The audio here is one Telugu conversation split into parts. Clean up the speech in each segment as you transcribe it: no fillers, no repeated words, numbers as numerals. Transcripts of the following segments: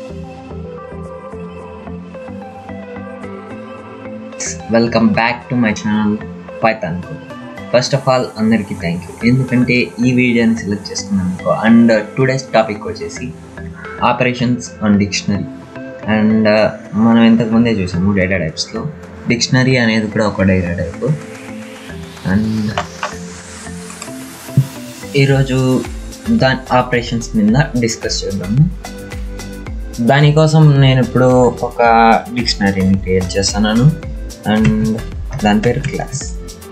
Welcome back to my channel python code. First of all అందరికీ థ్యాంక్ యూ, ఎందుకంటే ఈ వీడియోని సెలెక్ట్ చేసుకున్నందుకు. అండ్ టుడేస్ టాపిక్ వచ్చేసి ఆపరేషన్స్ ఆన్ డిక్షనరీ. అండ్ మనం ఇంతకుముందే చూసాము డేటా టైప్స్లో డిక్షనరీ అనేది కూడా ఒక డేటా టైప్. అండ్ ఈరోజు దాని ఆపరేషన్స్ మీద డిస్కస్ చేద్దాము. దానికోసం నేను ఇప్పుడు ఒక డిక్షనరీని క్రియేట్ చేస్తున్నాను. అండ్ దాని పేరు క్లాస్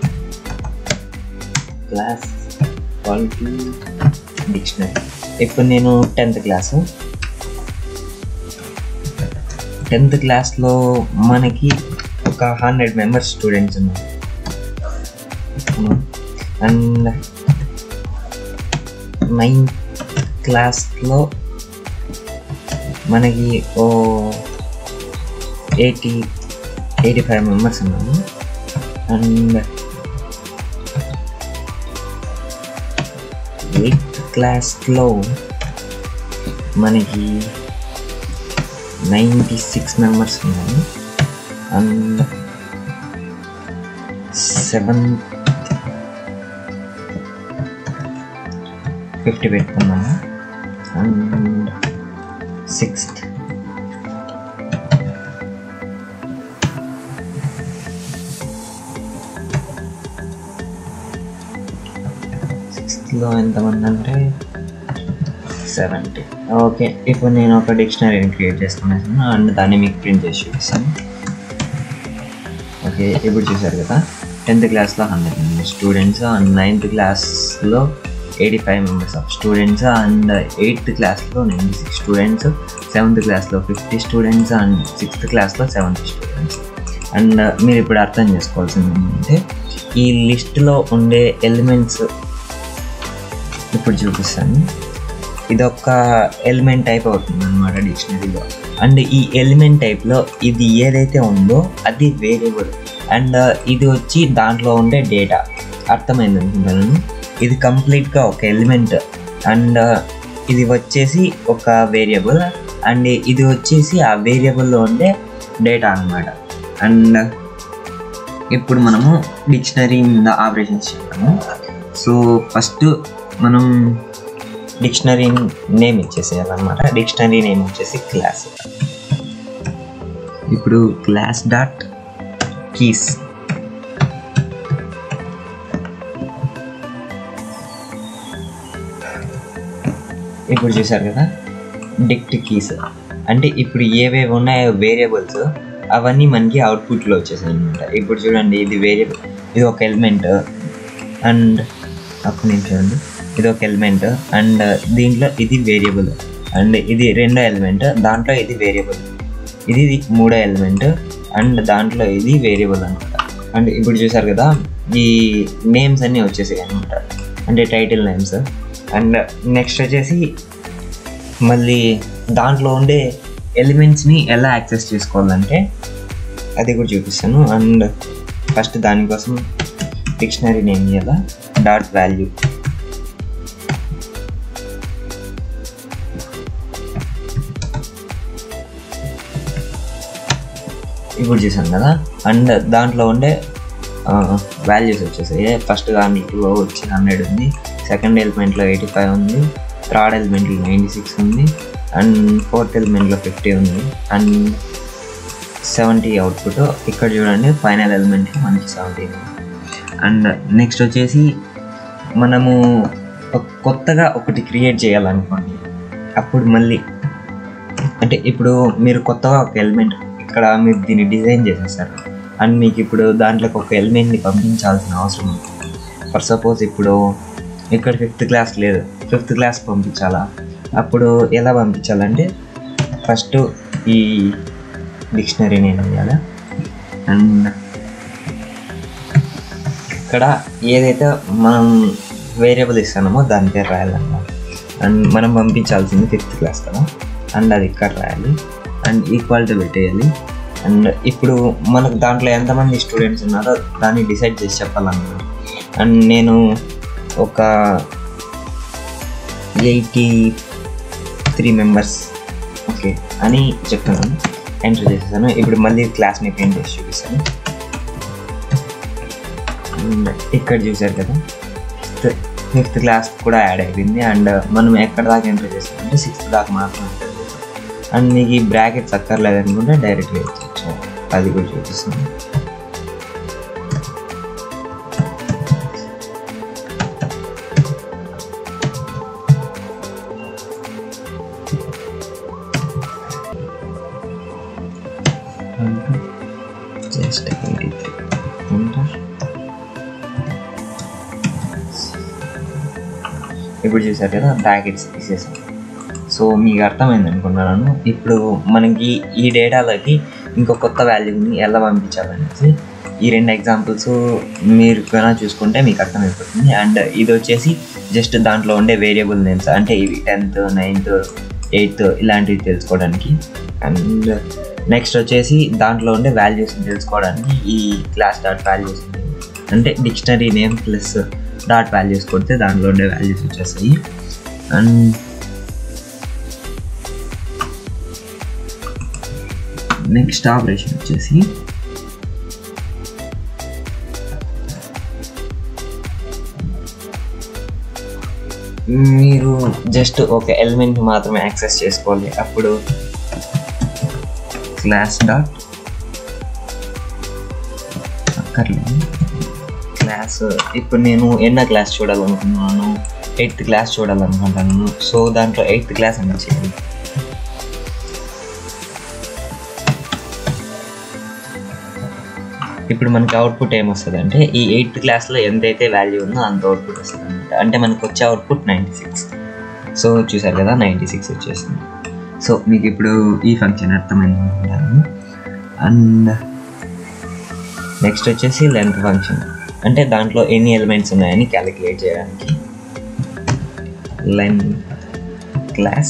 క్వాలిటీ డిక్షనరీ. ఇప్పుడు నేను 10th క్లాస్లో మనకి ఒక 100 మెంబర్స్ స్టూడెంట్స్ ఉన్నారు. అండ్ 9th క్లాస్లో మనకి 85 మెంబర్స్ ఉన్నారు. అండ్ 8th క్లాస్లో మనకి 96 మెంబర్స్ ఉన్నారు. అండ్ 7th 50 పెట్టుకున్నాము. అండ్ 6th లో ఎంతమంది అంటే 70. ఓకే, ఇప్పుడు నేను ఒక డిక్షనరీని క్రియేట్ చేసుకున్నాను అండ్ దాన్ని మీకు ప్రింట్ చేసి చూపిస్తాను. ఓకే, ఇప్పుడు చూసారు కదా 10th క్లాస్లో 100 మెంబర్స్ స్టూడెంట్స్. అండ్ 9th క్లాస్లో 85 members of students. And 8th క్లాస్లో 96 స్టూడెంట్స్. 7th క్లాస్లో 50 స్టూడెంట్స్. అండ్ 6th క్లాస్లో 70 స్టూడెంట్స్. అండ్ మీరు ఇప్పుడు అర్థం చేసుకోవాల్సింది ఏంటంటే ఈ లిస్ట్లో ఉండే ఎలిమెంట్స్ ఇప్పుడు చూపిస్తాను. ఇది ఒక ఎలిమెంట్ టైప్ అవుతుంది అన్నమాట డిక్షనరీలో. అండ్ ఈ ఎలిమెంట్ టైప్లో ఇది ఏదైతే ఉందో అది వేరియబుల్. అండ్ ఇది వచ్చి దాంట్లో ఉండే డేటా. అర్థమైంది అనుకుంటాను. ఇది కంప్లీట్గా ఒక ఎలిమెంట్. అండ్ ఇది వచ్చేసి ఒక వేరియబుల్. అండ్ ఇది వచ్చేసి ఆ వేరియబుల్లో ఉండే డేటా అన్నమాట. అండ్ ఇప్పుడు మనము డిక్షనరీ మీద ఆపరేషన్స్ చేద్దాము. సో ఫస్ట్ మనం డిక్షనరీ నేమ్ ఇచ్చేసేయాలన్నమాట. డిక్షనరీ నేమ్ వచ్చేసి క్లాస్. ఇప్పుడు క్లాస్ డాట్ కీస్. ఇప్పుడు చూసారు కదా డిక్ట్ కీస్ అంటే ఇప్పుడు ఏవేవి ఉన్నాయో వేరియబుల్స్ అవన్నీ మనకి అవుట్పుట్లో వచ్చేసాయి అనమాట. ఇప్పుడు చూడండి ఇది వేరియబుల్, ఇది ఒక ఎలిమెంట్. అండ్ అప్పుడు నేను చూడండి ఇది ఒక ఎలిమెంట్. అండ్ దీంట్లో ఇది వేరియబుల్. అండ్ ఇది రెండో ఎలిమెంట్, దాంట్లో ఇది వేరియబుల్. ఇది మూడో ఎలిమెంట్ అండ్ దాంట్లో ఇది వేరియబుల్ అనమాట. అండ్ ఇప్పుడు చూసారు కదా ఈ నేమ్స్ అన్నీ వచ్చేసాయి అనమాట, అంటే టైటిల్ నేమ్స్. అండ్ నెక్స్ట్ వచ్చేసి మళ్ళీ దాంట్లో ఉండే ఎలిమెంట్స్ని ఎలా యాక్సెస్ చేసుకోవాలంటే అది కూడా చూపిస్తాను. అండ్ ఫస్ట్ దానికోసం డిక్షనరీ నేమ్ ఇవ్వాలా డాట్ వాల్యూ. ఇప్పుడు చూసాను కదా. అండ్ దాంట్లో ఉండే వాల్యూస్ వచ్చేసాయి. ఫస్ట్ దాంట్లో వచ్చి 100 ఉంది. సెకండ్ ఎలిమెంట్లో 85 ఉంది. థర్డ్ ఎలిమెంట్లో 96 ఉంది. అండ్ 4th ఎలిమెంట్లో 50 ఉంది. And 70 output. ఇక్కడ చూడండి ఫైనల్ ఎలిమెంట్కి మనకి 70 ఉంది. అండ్ నెక్స్ట్ వచ్చేసి మనము కొత్తగా ఒకటి క్రియేట్ చేయాలనుకోండి. అప్పుడు మళ్ళీ అంటే ఇప్పుడు మీరు కొత్తగా ఒక ఎలిమెంట్ ఇక్కడ మీరు దీన్ని డిజైన్ చేసేస్తారు. అండ్ మీకు ఇప్పుడు దాంట్లోకి ఒక ఎలిమెంట్ని పంపించాల్సిన అవసరం ఉంది. ఫర్ సపోజ్ ఇప్పుడు ఇక్కడ 5th క్లాస్ లేదు, 5th క్లాస్ పంపించాలా? అప్పుడు ఎలా పంపించాలంటే ఫస్ట్ ఈ డిక్షనరీ నేమ్ వేయాలి. అండ్ ఇక్కడ ఏదైతే మనం వేరియబుల్ ఇస్తున్నామో దాని పేరు రాయాలన్నమాట. అండ్ మనం పంపించాల్సింది 5th క్లాస్ కదా. అండ్ అది ఇక్కడ రాయాలి. అండ్ ఈక్వాలిటీ పెట్టేయాలి. అండ్ ఇప్పుడు మనకు దాంట్లో ఎంతమంది స్టూడెంట్స్ ఉన్నారో దాన్ని డిసైడ్ చేసి చెప్పాలన్నమాట. అండ్ నేను ఒక 83 మెంబర్స్ ఓకే అని చెప్తున్నాను, ఎంటర్ చేసేసాను. ఇప్పుడు మళ్ళీ క్లాస్ని ప్రింట్ చేసి చూపిస్తాను. అండ్ ఇక్కడ చూసారు కదా, ఫిఫ్త్ క్లాస్ కూడా యాడ్ అయిపోయింది. అండ్ మనం ఎక్కడ దాకా ఎంటర్ చేసామంటే 6th దాకా మాత్రం ఎంటర్ చేసాం. అండ్ మీకు ఈ బ్రాకెట్స్ అక్కర్లేదు అనుకుంటే డైరెక్ట్గా ఇచ్చచ్చు, అది కూడా చూపిస్తాను. Just 83 enter. ఇప్పుడు చూసారు కదా, బ్రాకెట్స్ తీసేసాం. సో మీకు అర్థమైంది అనుకున్నాను. ఇప్పుడు మనకి ఈ డేటాలోకి ఇంకో కొత్త వాల్యూని ఎలా పంపించాలనేసి ఈ 2 ఎగ్జాంపుల్స్ మీరు కన్నా చూసుకుంటే మీకు అర్థమైపోతుంది. అండ్ ఇది వచ్చేసి జస్ట్ దాంట్లో ఉండే వేరియబుల్ నేమ్స్, అంటే ఇవి 10th 9th 8th ఇలాంటివి తెలుసుకోవడానికి. అండ్ నెక్స్ట్ వచ్చేసి దాంట్లో ఉండే వాల్యూస్ని తెలుసుకోవడానికి ఈ క్లాస్ డాట్ వాల్యూస్, అంటే dictionary name plus dot values కొడితే దాంట్లో ఉండే వాల్యూస్ వచ్చేస్తాయి. అండ్ నెక్స్ట్ ఆపరేషన్ వచ్చేసి మీరు జస్ట్ ఒక ఎలిమెంట్ మాత్రమే యాక్సెస్ చేసుకోవాలి. అప్పుడు క్లాస్ డాట్ అక్కర్లేదు క్లాస్. ఇప్పుడు నేను ఎన్నో క్లాస్ చూడాలనుకున్నాను, 8th క్లాస్ చూడాలనుకుంటాను. సో దాంట్లో 8th క్లాస్ అని చేయాలి. ఇప్పుడు మనకి అవుట్పుట్ ఏమొస్తుంది అంటే ఈ 8th క్లాస్లో ఎంతైతే వాల్యూ ఉందో అంత అవుట్పుట్ వస్తుంది అనమాట. అంటే మనకు వచ్చే అవుట్పుట్ 96. సో చూసారు కదా, 96 వచ్చేసింది. సో మీకు ఇప్పుడు ఈ ఫంక్షన్ అర్థమైంది అనుకుంటాను. అండ్ నెక్స్ట్ వచ్చేసి లెంత్ ఫంక్షన్, అంటే దాంట్లో ఎన్ని ఎలిమెంట్స్ ఉన్నాయని క్యాలిక్యులేట్ చేయడానికి. లెంత్ క్లాస్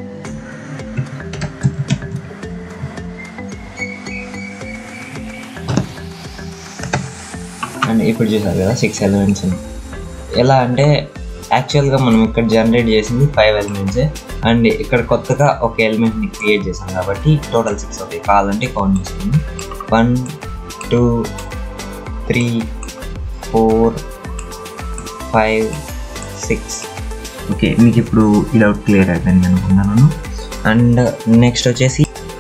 అండ్ ఇప్పుడు చూసారు కదా 6 ఎలిమెంట్స్ ఉన్నాయి. ఎలా అంటే యాక్చువల్గా మనం ఇక్కడ జనరేట్ చేసింది 5 ఎలిమెంట్సే. అండ్ ఇక్కడ కొత్తగా ఒక ఎలిమెంట్ని క్రియేట్ చేసాం కాబట్టి టోటల్ 6 అవుతాయి. కావాలంటే కౌంట్ చేసుకుందాం. 1 2 3 4 5 6. ఓకే, మీకు ఇప్పుడు ఈ డౌట్ క్లియర్ అయిపోయింది అనుకుంటున్నాను. అండ్ నెక్స్ట్ వచ్చేసి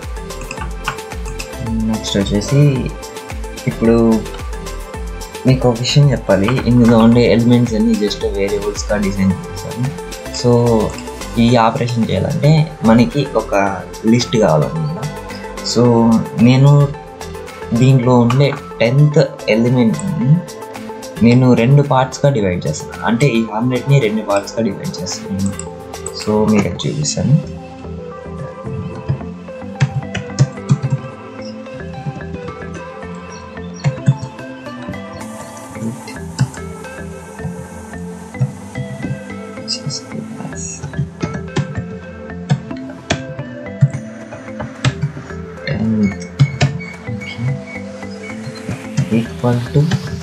ఇప్పుడు మీకు ఒక విషయం చెప్పాలి. ఇందులో ఉండే ఎలిమెంట్స్ అన్ని జస్ట్ వేరియబుల్స్గా డిజైన్ చేశాను. సో ఈ ఆపరేషన్ చేయాలంటే మనకి ఒక లిస్ట్ కావాలన్నమాట. సో నేను దీంట్లో ఉండే 10th ఎలిమెంట్ని నేను 2 పార్ట్స్గా డివైడ్ చేస్తాను. అంటే ఈ 100ని 2 పార్ట్స్గా డివైడ్ చేస్తాను. సో మీకు అది చూపిస్తాను. ఈక్వల్ టు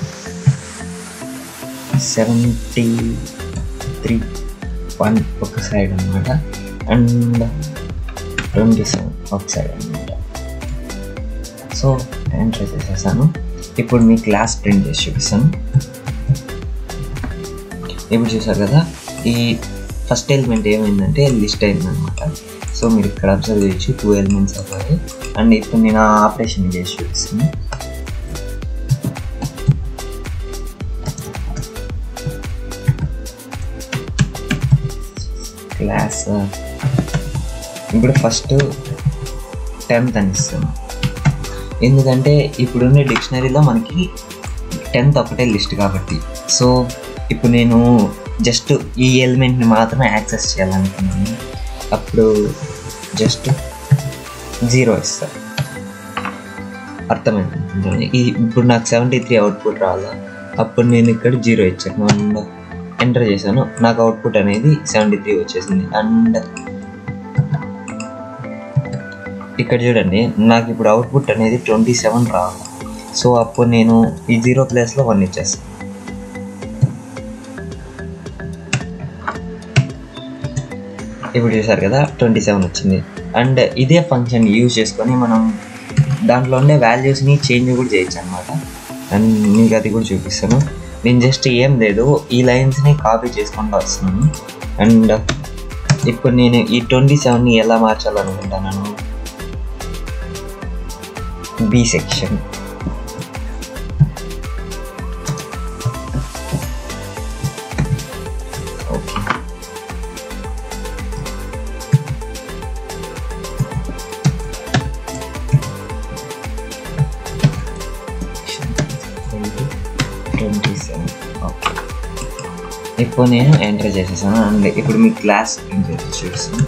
73 1 ఒక సైడ్ అనమాట. అండ్ 27 ఒక సైడ్ అనమాట. సో ఎంటర్ చేసేసాను. ఇప్పుడు మీ క్లాస్ ప్రింట్ చేసి చూపిస్తాను. ఇప్పుడు చూసారు కదా, ఈ ఫస్ట్ ఎలిమెంట్ ఏమైందంటే లిస్ట్ అయిందనమాట. సో మీరు ఇక్కడ అబ్జర్వ్ చేయొచ్చు 2 ఎలిమెంట్స్ అవుతాయి. అండ్ ఇప్పుడు నేను ఆ ఆపరేషన్ చేసి చూపిస్తాను. క్లాస్ ఇప్పుడు ఫస్ట్ 10th అని ఇస్తాను. ఎందుకంటే ఇప్పుడున్న డిక్షనరీలో మనకి 10th ఒకటే లిస్ట్ కాబట్టి. సో ఇప్పుడు నేను జస్ట్ ఈ ఎలిమెంట్ని మాత్రమే యాక్సెస్ చేయాలనుకున్నాను. అప్పుడు జస్ట్ 0 ఇస్తాను. అర్థమైంది. ఇప్పుడు నాకు 73 అవుట్పుట్ రావాలా, అప్పుడు నేను ఇక్కడ 0 ఇచ్చాను అండ్ ఎంటర్ చేశాను. నాకు అవుట్పుట్ అనేది 73 వచ్చేసింది. అండ్ ఇక్కడ చూడండి, నాకు ఇప్పుడు అవుట్పుట్ అనేది 27 రావాలి. సో అప్పుడు నేను ఈ 0 ప్లేస్లో 1 ఇచ్చేస్తాను. ఇప్పుడు చూసారు కదా 27 వచ్చింది. అండ్ ఇదే ఫంక్షన్ యూజ్ చేసుకొని మనం దాంట్లో ఉండే వాల్యూస్ని చేంజ్ కూడా చేయొచ్చు అనమాట. అండ్ మీకు అది కూడా చూపిస్తాను. నేను జస్ట్ ఏం లేదు, ఈ లైన్స్ని కాపీ చేసుకుంటూ వస్తున్నాను. అండ్ ఇప్పుడు నేను ఈ 27ని ఎలా మార్చాలనుకుంటున్నాను, బి సెక్షన్. ఓకే, ఇప్పుడు నేను ఎంటర్ చేసేసాను. అండ్ ఇప్పుడు మీ క్లాస్ చూపిస్తాను.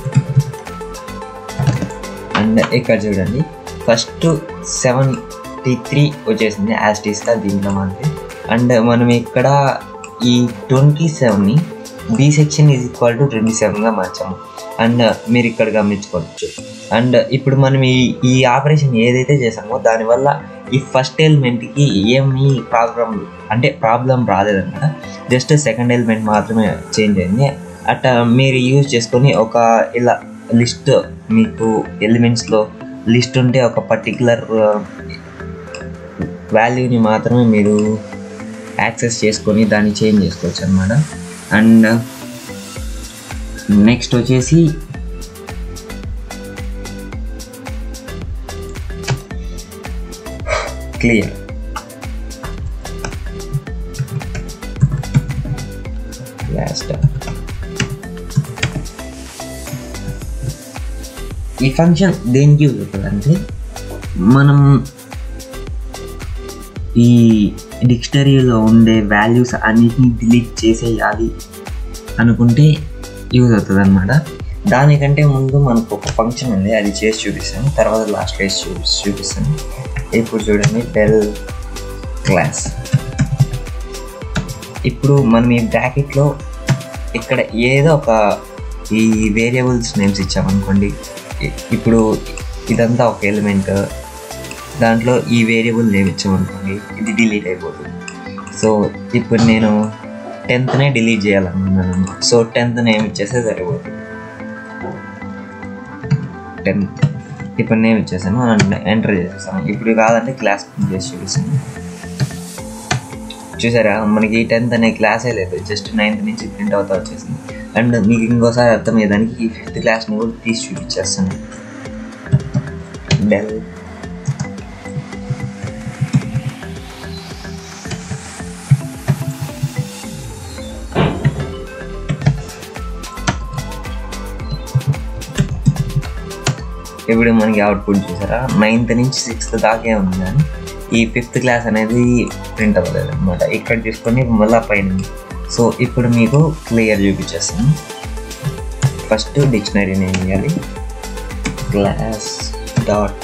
అండ్ ఇక్కడ చూడండి, ఫస్ట్ 73 వచ్చేసింది యాజ్ ఇట్ ఈస్గా దీంట్లో మనకి. అండ్ మనం ఇక్కడ ఈ 27ని B section is equal to 27గా మార్చాము. అండ్ మీరు ఇక్కడ గమనించుకోవచ్చు. అండ్ ఇప్పుడు మనం ఈ ఆపరేషన్ ఏదైతే చేసామో దానివల్ల ఈ ఫస్ట్ ఎలిమెంట్కి ఏమి ప్రాబ్లం రాలేదన్నమాట. జస్ట్ సెకండ్ ఎలిమెంట్ మాత్రమే చేంజ్ అయింది. అట్లా మీరు యూజ్ చేసుకొని ఒక ఇలా లిస్ట్, మీకు ఎలిమెంట్స్లో లిస్ట్ ఉంటే ఒక పర్టికులర్ వాల్యూని మాత్రమే మీరు యాక్సెస్ చేసుకొని దాన్ని చేంజ్ చేసుకోవచ్చు అన్నమాట. అండ్ నెక్స్ట్ వచ్చేసి క్లియర్. ఈ ఫంక్షన్ దేనికి యూజ్ అవుతుందంటే, మనం ఈ డిక్షనరీలో ఉండే వాల్యూస్ అన్నిటిని డిలీట్ చేసేయాలి అనుకుంటే యూజ్ అవుతుంది అనమాట. దానికంటే ముందు మనకు ఒక ఫంక్షన్ ఉంది, అది చేసి చూపిస్తాను, తర్వాత లాస్ట్ వేసి చూపిస్తాను. ఇప్పుడు చూడండి, డెల్ క్లాస్. ఇప్పుడు మనం ఈ బ్రాకెట్లో ఇక్కడ ఏదో ఒక ఈ వేరియబుల్స్ నేమ్స్ ఇచ్చామనుకోండి. ఇప్పుడు ఇదంతా ఒక ఎలిమెంట్, దాంట్లో ఈ వేరియబుల్ నేమ్ ఇచ్చామనుకోండి, ఇది డిలీట్ అయిపోతుంది. సో ఇప్పుడు నేను 10th డిలీట్ చేయాలనుకున్నాను. సో 10th నేమ్ ఇచ్చేస్తే సరిపోతుంది. 10th ఇప్పుడు నేమ్ ఇచ్చేసాను అండ్ ఎంటర్ చేసేసాను. ఇప్పుడు కాదంటే క్లాస్ ప్రింట్ చేసి చూపిస్తాను. చూసారా, మనకి 10th అనే క్లాసే లేదు, జస్ట్ 9th నుంచి ప్రింట్ అవుతా వచ్చేసింది. అండ్ మీకు ఇంకోసారి అర్థమయ్యేదానికి ఈ 5th క్లాస్ని కూడా తీసి చూపించేస్తాను. డెల్ ఇప్పుడు మనకి అవుట్పుట్ చూసారా, 9th నుంచి 6th దాకే ఉంది, కానీ ఈ 5th క్లాస్ అనేది ప్రింట్ అవ్వలేదు అనమాట. ఇక్కడ తీసుకొని మళ్ళీ పైన. సో ఇప్పుడు మీకు క్లియర్ చూపించేస్తాను. ఫస్ట్ డిక్షనరీ నేమ్ ఇవ్వాలి, క్లాస్ డాట్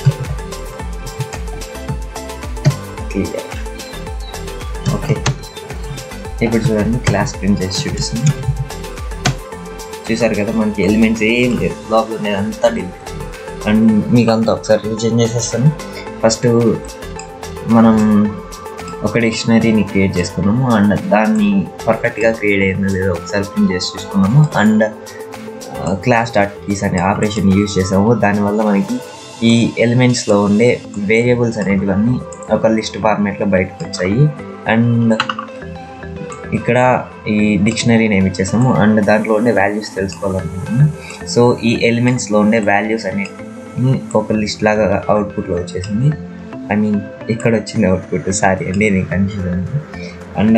క్లియర్. ఓకే, ఇప్పుడు చూడండి, క్లాస్ ప్రింట్ చేసి చూపిస్తాను. చూసారు కదా, మనకి ఎలిమెంట్స్ ఏం లేదు, లోపల ఉండేది అంతా డిలీట్. అండ్ మీకు అంతా ఒకసారి రివిజన్ చేసేస్తాను. ఫస్ట్ మనం ఒక డిక్షనరీని క్రియేట్ చేసుకున్నాము. అండ్ దాన్ని పర్ఫెక్ట్గా క్రియేట్ అయిందో లేదో ఒకసారి ప్రింట్ చేసి చూసుకున్నాము. అండ్ క్లాస్ డాట్ కీస్ అనే ఆపరేషన్ యూజ్ చేసాము. దానివల్ల మనకి ఈ ఎలిమెంట్స్లో ఉండే వేరియబుల్స్ అనేటివన్నీ ఒక లిస్ట్ ఫార్మేట్లో బయటకు వచ్చాయి. అండ్ ఇక్కడ ఈ డిక్షనరీ నేమ్ ఇచ్చేసాము. అండ్ దాంట్లో ఉండే వాల్యూస్ తెలుసుకోవాలనుకుంటున్నాము. సో ఈ ఎలిమెంట్స్లో ఉండే వాల్యూస్ అనేవి ఒక లిస్ట్ లాగా అవుట్పుట్లో వచ్చేసింది. ఐ మీన్ ఇక్కడ వచ్చింది అవుట్పుట్, సారీ అండి నేను కన్ఫ్యూజ్ అయింది. అండ్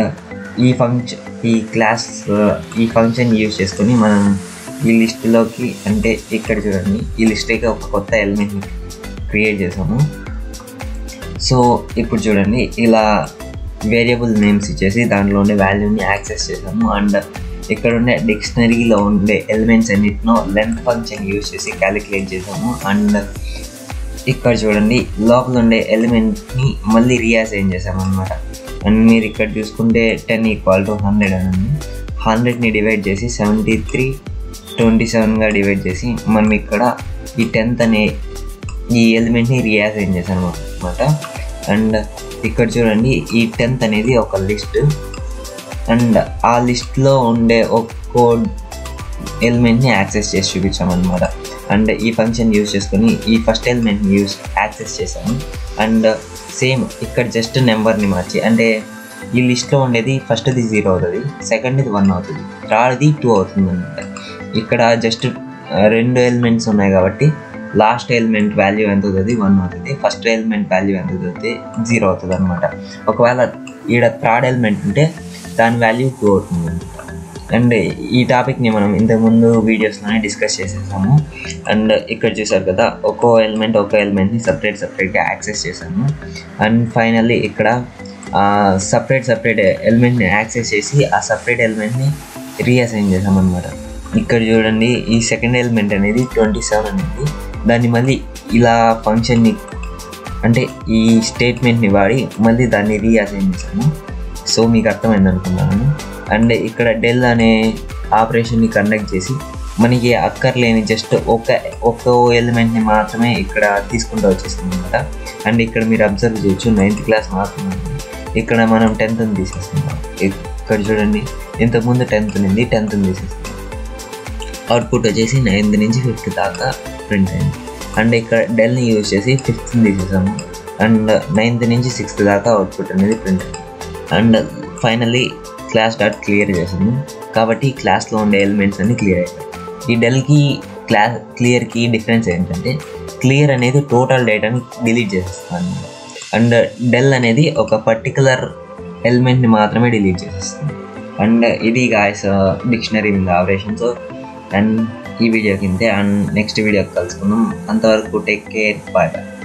ఈ ఫంక్షన్ యూజ్ చేసుకొని మనం ఈ లిస్టులోకి, అంటే ఇక్కడ చూడండి, ఈ లిస్ట్కి ఒక కొత్త ఎలిమెంట్ని క్రియేట్ చేసాము. సో ఇప్పుడు చూడండి, ఇలా వేరియబుల్ నేమ్స్ ఇచ్చేసి దాంట్లో ఉండే వాల్యూని యాక్సెస్ చేసాము. అండ్ ఇక్కడ ఉండే డిక్షనరీలో ఉండే ఎలిమెంట్స్ అన్నిటినో లెంత్ ఫంక్షన్ యూజ్ చేసి క్యాలిక్యులేట్ చేసాము. అండ్ ఇక్కడ చూడండి, లోపల ఉండే ఎలిమెంట్ని మళ్ళీ రీఅసైన్ చేసాము అనమాట. అండ్ మీరు ఇక్కడ చూసుకుంటే 10 = 100 అని ఉంది. 100ని డివైడ్ చేసి 73 27గా డివైడ్ చేసి మనం ఇక్కడ ఈ 10th అనే ఈ ఎలిమెంట్ని రీఅసైన్ చేసాము అనమాట. అండ్ ఇక్కడ చూడండి, ఈ 10th అనేది ఒక లిస్ట్. అండ్ ఆ లిస్ట్లో ఉండే ఒక్కో ఎలిమెంట్ని యాక్సెస్ చేసి చూపించామన్నమాట. అండ్ ఈ ఫంక్షన్ యూజ్ చేసుకొని ఈ ఫస్ట్ ఎలిమెంట్ని యాక్సెస్ చేశాను. అండ్ సేమ్ ఇక్కడ జస్ట్ నెంబర్ని మార్చి, అంటే ఈ లిస్ట్లో ఉండేది ఫస్ట్ది 0 అవుతుంది, సెకండ్ది 1 అవుతుంది, థర్డ్ది 2 అవుతుంది అనమాట. ఇక్కడ జస్ట్ 2 ఎలిమెంట్స్ ఉన్నాయి కాబట్టి లాస్ట్ ఎలిమెంట్ వాల్యూ ఎంత అవుతుంది 1 అవుతుంది, ఫస్ట్ ఎలిమెంట్ వాల్యూ ఎంత అవుతుంది 0 అవుతుంది అనమాట. ఒకవేళ ఈడ థర్డ్ ఎలిమెంట్ ఉంటే దాని వాల్యూ 2 అవుతుంది అనమాట. అండ్ ఈ టాపిక్ని మనం ఇంతకుముందు వీడియోస్లోనే డిస్కస్ చేసేసాము. అండ్ ఇక్కడ చూసారు కదా, ఒక్కో ఎలిమెంట్ని సపరేట్గా యాక్సెస్ చేశాము. అండ్ ఫైనల్లీ ఇక్కడ సపరేట్ ఎలిమెంట్ని యాక్సెస్ చేసి ఆ సపరేట్ ఎలిమెంట్ని రీఅసైన్ చేసామన్నమాట. ఇక్కడ చూడండి, ఈ సెకండ్ ఎలిమెంట్ అనేది 27 అనేది, దాన్ని మళ్ళీ ఇలా ఫంక్షన్ని అంటే ఈ స్టేట్మెంట్ని వాడి మళ్ళీ దాన్ని రీఅసైన్ చేశాము. సో మీకు అర్థమైంది అనుకున్నాను. అండ్ ఇక్కడ డెల్ అనే ఆపరేషన్ని కండక్ట్ చేసి మనకి అక్కర్లేని జస్ట్ ఒక్క ఎలిమెంట్ని మాత్రమే ఇక్కడ తీసుకుంటూ వచ్చేస్తుంది అనమాట. అండ్ ఇక్కడ మీరు అబ్జర్వ్ చేయొచ్చు 9th క్లాస్ మాత్రమే, ఇక్కడ మనం 10th తీసేస్తున్నాం. ఇక్కడ చూడండి, ఇంతకుముందు 10th ఉంది, 10th తీసేస్తున్నాం. అవుట్పుట్ వచ్చేసి 9th నుంచి 5th దాకా ప్రింట్ అయింది. అండ్ ఇక్కడ డెల్ని యూజ్ చేసి 5th తీసేసాము. అండ్ 9th నుంచి 6th దాకా అవుట్పుట్ అనేది ప్రింట్ అయింది. And finally class dot clear చేసాము కాబట్టి క్లాస్లో ఉండే ఎలిమెంట్స్ అన్ని క్లియర్ అయిపోయాయి. ఈ డెల్కి క్లియర్కి డిఫరెన్స్ ఏంటంటే, క్లియర్ అనేది టోటల్ డేటాని డిలీట్ చేసేస్తాను, అండ్ డెల్ అనేది ఒక పర్టికులర్ ఎలిమెంట్ని మాత్రమే డిలీట్ చేసేస్తుంది. అండ్ ఇది guys dictionary with operations. And ఈ వీడియోకి ఇంతే. అండ్ నెక్స్ట్ వీడియోకి కలుసుకుందాం. అంతవరకు టేక్ కేర్, బాయ్ బాయ్.